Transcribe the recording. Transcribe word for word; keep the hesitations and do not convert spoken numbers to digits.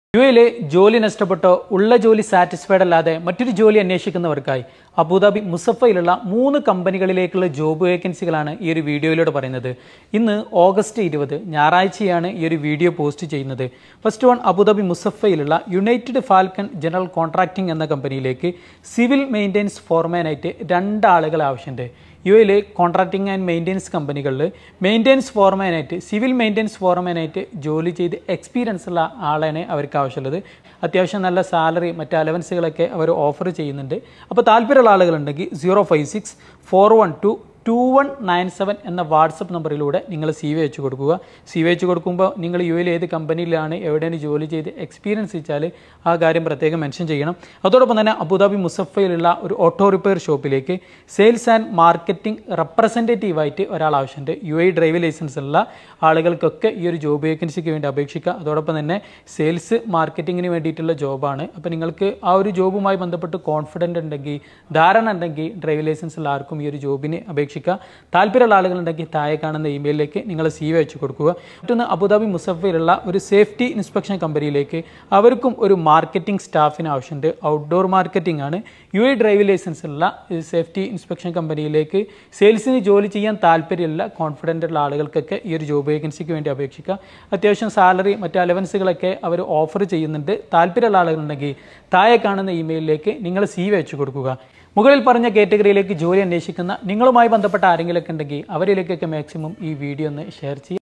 U എയിലെ ജോലി നഷ്ടപ്പെട്ടോ ഉള്ള ജോലി സാറ്റിസ്ഫൈഡ് അല്ലാതെ മറ്റൊരു ജോലി അന്വേഷിക്കുന്നവർക്കായി അബുദാബി മുസഫയിലുള്ള മൂന്ന് കമ്പനികളിലേക്കുള്ള ജോബ് വേക്കൻസികളാണ് ഈ ഒരു വീഡിയോയിലൂടെ പറയുന്നത്. ഇന്ന് ഓഗസ്റ്റ് ഇരുപത് ഞായറാഴ്ചയാണ് ഈ ഒരു വീഡിയോ പോസ്റ്റ് ചെയ്യുന്നത്. ഫസ്റ്റ് വൺ, അബുദാബി മുസഫയിലുള്ള യുണൈറ്റഡ് ഫാൽക്കൺ ജനറൽ കോൺട്രാക്ടിംഗ് എന്ന കമ്പനിയിലേക്ക് സിവിൽ മെയിൻ്റെനൻസ് ഫോർമാനായിട്ട് രണ്ടാളുകൾ ആവശ്യമുണ്ട്. യു എയിലെ കോൺട്രാക്ടിംഗ് ആൻഡ് മെയിൻ്റെനൻസ് കമ്പനികളിൽ മെയിൻ്റെനൻസ് ഫോർമാനായിട്ട് സിവിൽ മെയിൻ്റെനൻസ് ഫോർമാനായിട്ട് ജോലി ചെയ്ത് എക്സ്പീരിയൻസ് ഉള്ള ആളാണ് അവർക്ക് ആവശ്യമുള്ളത്. അത്യാവശ്യം നല്ല സാലറി മറ്റ് അലവൻസുകളൊക്കെ അവർ ഓഫർ ചെയ്യുന്നുണ്ട്. അപ്പോൾ താല്പര്യമുള്ള ആളുകളുണ്ടെങ്കിൽ zero five six four one two two one nine seven എന്ന വാട്സപ്പ് നമ്പറിലൂടെ നിങ്ങൾ സി വി അയച്ചു കൊടുക്കുക. സി വി അയച്ചു കൊടുക്കുമ്പോൾ നിങ്ങൾ യു എയിൽ ഏത് കമ്പനിയിലാണ് എവിടെയാണ് ജോലി ചെയ്ത് എക്സ്പീരിയൻസ് വെച്ചാൽ ആ കാര്യം പ്രത്യേകം മെൻഷൻ ചെയ്യണം. അതോടൊപ്പം തന്നെ അബുദാബി മുസഫയിലുള്ള ഒരു ഓട്ടോ റിപ്പയർ ഷോപ്പിലേക്ക് സെയിൽസ് ആൻഡ് മാർക്കറ്റിംഗ് റെപ്രസെൻറ്റേറ്റീവായിട്ട് ഒരാൾ ആവശ്യമുണ്ട്. യു എ ഡ്രൈവിംഗ് ലൈസൻസ് ഉള്ള ആളുകൾക്കൊക്കെ ഈ ഒരു ജോബ് വേക്കൻസിക്ക് വേണ്ടി അപേക്ഷിക്കുക. അതോടൊപ്പം തന്നെ സെയിൽസ് മാർക്കറ്റിങ്ങിന് വേണ്ടിയിട്ടുള്ള ജോബാണ്. അപ്പോൾ നിങ്ങൾക്ക് ആ ഒരു ജോബുമായി ബന്ധപ്പെട്ട് കോൺഫിഡൻ്റ് ഉണ്ടെങ്കിൽ, ധാരണ ഉണ്ടെങ്കിൽ ഡ്രൈവിംഗ് ലൈസൻസ് ഉള്ള ആർക്കും ഈ ഒരു ജോബിന് അപേക്ഷിക്കുക. താല്പര്യമുള്ള ആളുകളുണ്ടെങ്കിൽ താഴെ കാണുന്ന ഇമെയിലിലേക്ക് നിങ്ങൾ സി വി അയച്ചു കൊടുക്കുക. മറ്റൊന്ന്, അബുദാബി മുസഫയിലുള്ള ഒരു സേഫ്റ്റി ഇൻസ്പെക്ഷൻ കമ്പനിയിലേക്ക് അവർക്കും ഒരു മാർക്കറ്റിംഗ് സ്റ്റാഫിന് ആവശ്യമുണ്ട്. ഔട്ട്ഡോർ മാർക്കറ്റിംഗ് ആണ്. യു എ ഡ്രൈവിംഗ് ലൈസൻസ് ഉള്ള സേഫ്റ്റി ഇൻസ്പെക്ഷൻ കമ്പനിയിലേക്ക് സെയിൽസിന് ജോലി ചെയ്യാൻ താല്പര്യമുള്ള കോൺഫിഡൻ്റ് ഉള്ള ആളുകൾക്കൊക്കെ ഈ ഒരു ജോബ് വേക്കൻസിക്ക് വേണ്ടി അപേക്ഷിക്കുക. അത്യാവശ്യം സാലറി മറ്റ് അലവൻസുകളൊക്കെ അവർ ഓഫർ ചെയ്യുന്നുണ്ട്. താല്പര്യമുള്ള ആളുകളുണ്ടെങ്കിൽ താഴെ കാണുന്ന ഇമെയിലിലേക്ക് നിങ്ങൾ സി വി അയച്ചു കൊടുക്കുക. മുകളിൽ പറഞ്ഞ കാറ്റഗറിയിലേക്ക് ജോലി അന്വേഷിക്കുന്ന നിങ്ങളുമായി ബന്ധപ്പെട്ട ആരെങ്കിലുമൊക്കെ ഉണ്ടെങ്കിൽ അവരിലേക്കൊക്കെ മാക്സിമം ഈ വീഡിയോ ഒന്ന് ഷെയർ ചെയ്യുക.